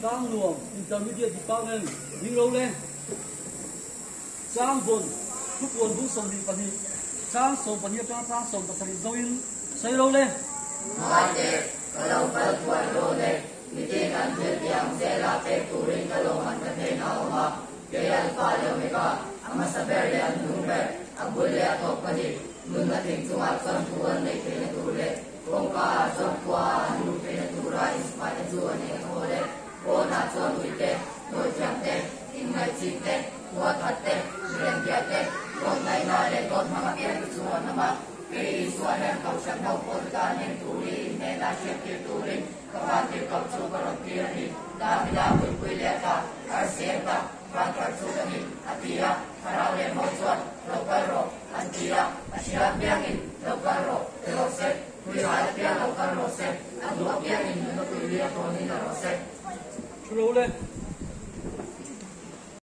Sang luồng intermediate department ding lo le sang bon thúc buồn vũ sông đi pani sang sông pani sang sang sông ta pani zoin say lo le mai de kalau pada tuan lo le meeting anjir yang sela pe turing kalau mantan na oma ke alfa le omega ama saber le number abul le atok pani nunga ting sungat san tuan le ke tu le kongka san kwa nu pe tu ra ispa tu ne ole ona son wite no jamte ingai chite wa hatte ren yate kon nai na le kon ma ke tu nama ke suanan kau sabau kon ka ne turi ne la shek turi ka te kau chu ba ri ni da bila ku le ka ar se ka ba ka chu ni atia para le mo chuan lo ka ro antia asia biangin lo ka ro lo se ku ya pia lo ka ro se adu biangin no ku le ko ni ro se True le